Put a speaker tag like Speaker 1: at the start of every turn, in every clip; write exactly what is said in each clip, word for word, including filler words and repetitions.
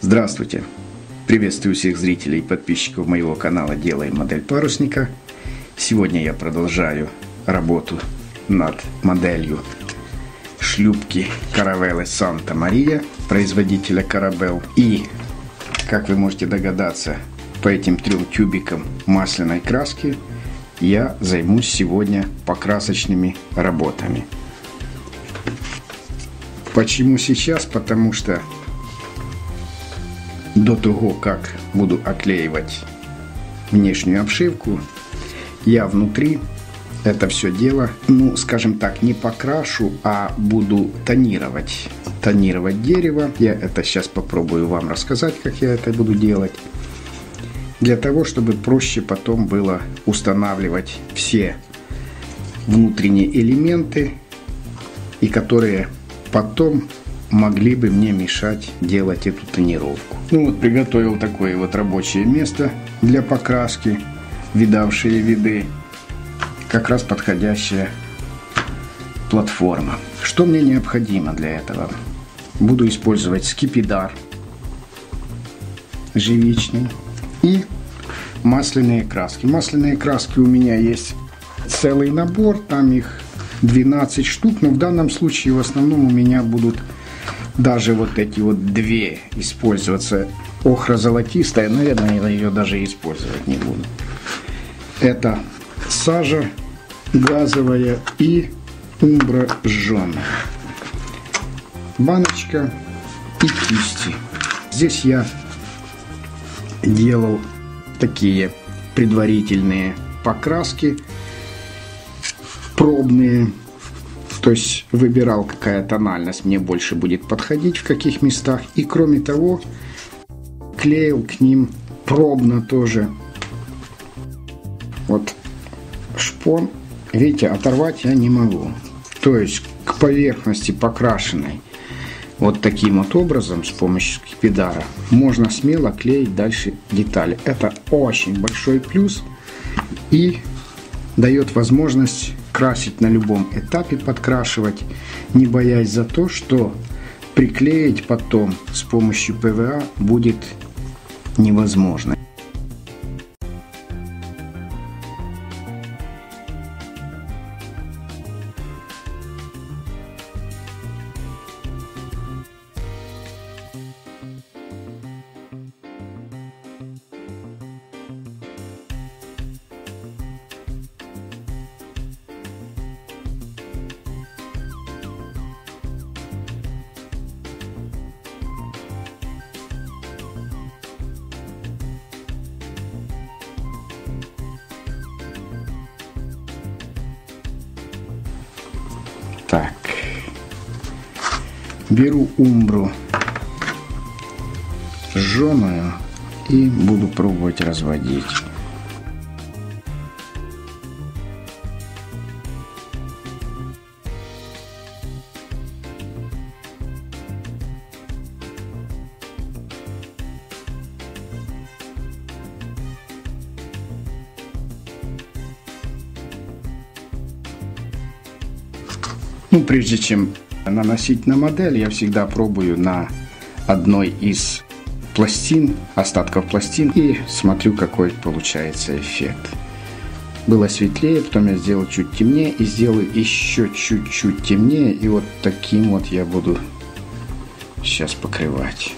Speaker 1: Здравствуйте! Приветствую всех зрителей и подписчиков моего канала «Делаем модель парусника». Сегодня я продолжаю работу над моделью шлюпки Caravelle Santa Maria, производителя Carabel. И, как вы можете догадаться, по этим трем тюбикам масляной краски я займусь сегодня покрасочными работами. Почему сейчас? Потому что до того, как буду оклеивать внешнюю обшивку, я внутри это все дело, ну, скажем так, не покрашу, а буду тонировать. Тонировать дерево. Я это сейчас попробую вам рассказать, как я это буду делать. Для того, чтобы проще потом было устанавливать все внутренние элементы, и которые потом могли бы мне мешать делать эту тонировку. Ну вот, приготовил такое вот рабочее место для покраски, видавшие виды, как раз подходящая платформа. Что мне необходимо для этого? Буду использовать скипидар живичный и масляные краски. Масляные краски у меня есть целый набор, там их двенадцать штук, но в данном случае в основном у меня будут даже вот эти вот две использоваться. Охра золотистая, наверное, я ее даже использовать не буду. Это сажа газовая и умбра жженая. Баночка и кисти. Здесь я делал такие предварительные покраски, пробные. То есть выбирал, какая тональность мне больше будет подходить, в каких местах. И кроме того, клеил к ним пробно тоже. Вот шпон, видите, оторвать я не могу. То есть к поверхности покрашенной вот таким вот образом с помощью скипидара можно смело клеить дальше детали. Это очень большой плюс и дает возможность красить на любом этапе, подкрашивать, не боясь за то, что приклеить потом с помощью пэ вэ а будет невозможно. Так, беру умбру жженую и буду пробовать разводить. Ну, прежде чем наносить на модель, я всегда пробую на одной из пластин, остатков пластин, и смотрю, какой получается эффект. Было светлее, потом я сделал чуть темнее и сделаю еще чуть-чуть темнее, и вот таким вот я буду сейчас покрывать.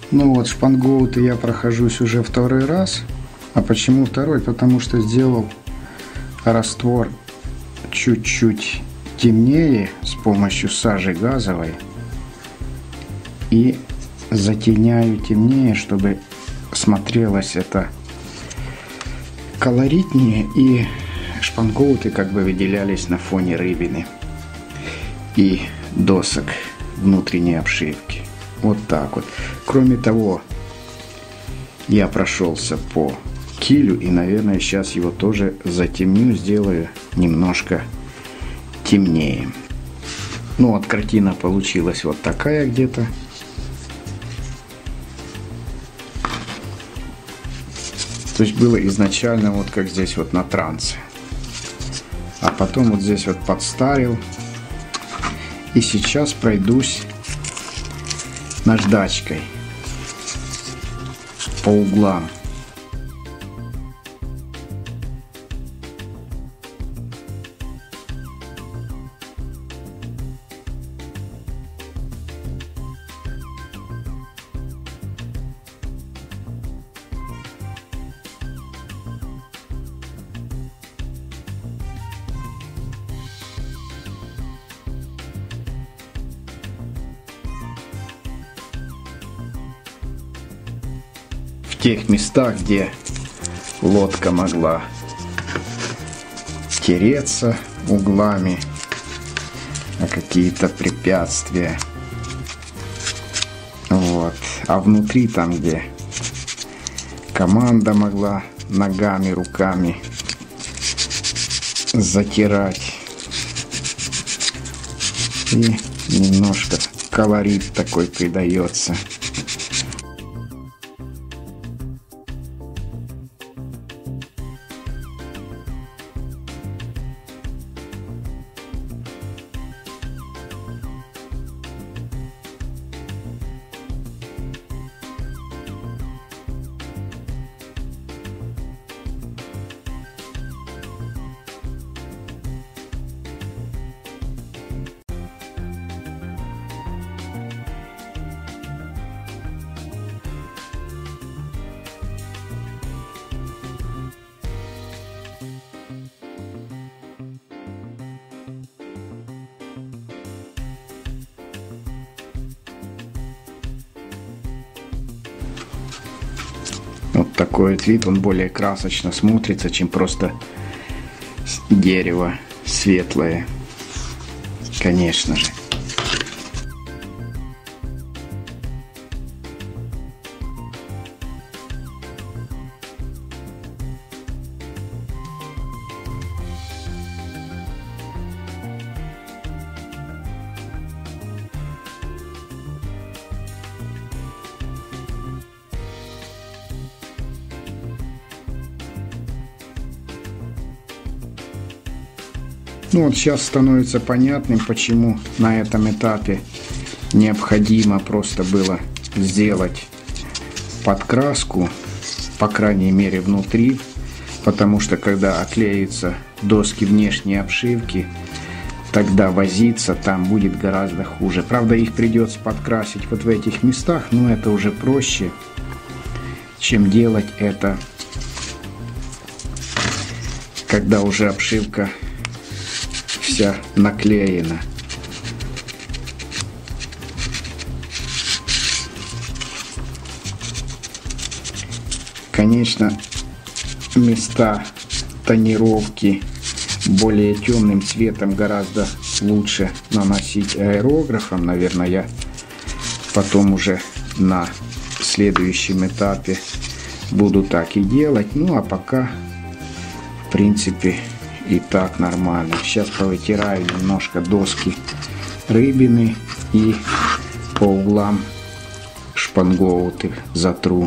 Speaker 1: Ну вот, шпангоуты я прохожусь уже второй раз. А почему второй? Потому что сделал раствор чуть-чуть темнее с помощью сажи газовой. И затеняю темнее, чтобы смотрелось это колоритнее. И шпангоуты как бы выделялись на фоне рыбины и досок внутренней обшивки. Вот так вот. Кроме того, я прошелся по килю и, наверное, сейчас его тоже затемню, сделаю немножко темнее. Ну вот картина получилась вот такая где-то. То есть было изначально вот как здесь вот на трансе. А потом вот здесь вот подставил. И сейчас пройдусь наждачкой по углам. В тех местах, где лодка могла тереться углами о какие-то препятствия. Вот. А внутри, там, где команда могла ногами, руками затирать. И немножко колорит такой придается. Вот такой вот вид, он более красочно смотрится, чем просто дерево светлое, конечно же. Ну вот сейчас становится понятным, почему на этом этапе необходимо просто было сделать подкраску, по крайней мере внутри, потому что когда оклеятся доски внешней обшивки, тогда возиться там будет гораздо хуже. Правда, их придется подкрасить вот в этих местах, но это уже проще, чем делать это, когда уже обшивка вся наклеена. Конечно, места тонировки более темным цветом гораздо лучше наносить аэрографом. Наверное, я потом уже на следующем этапе буду так и делать. Ну а пока, в принципе, и так нормально. Сейчас повытираю немножко доски рыбины и по углам шпангоуты затру.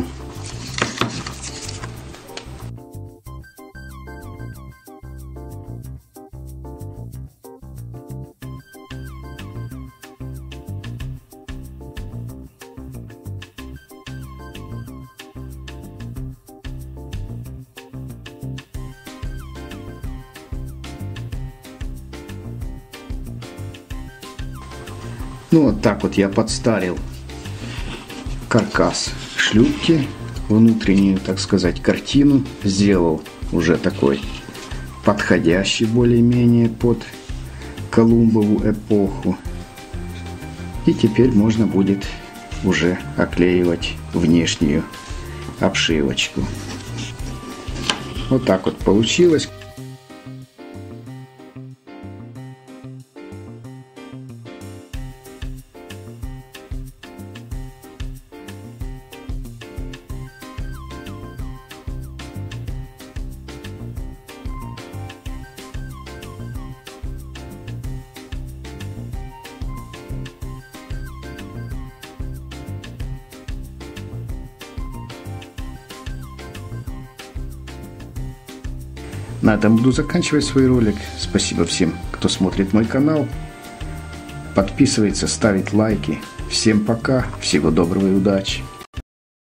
Speaker 1: Ну вот так вот я подстарил каркас шлюпки, внутреннюю, так сказать, картину сделал уже такой подходящий более-менее под Колумбову эпоху. И теперь можно будет уже оклеивать внешнюю обшивочку. Вот так вот получилось. На этом буду заканчивать свой ролик. Спасибо всем, кто смотрит мой канал. Подписывается, ставит лайки. Всем пока, всего доброго и удачи.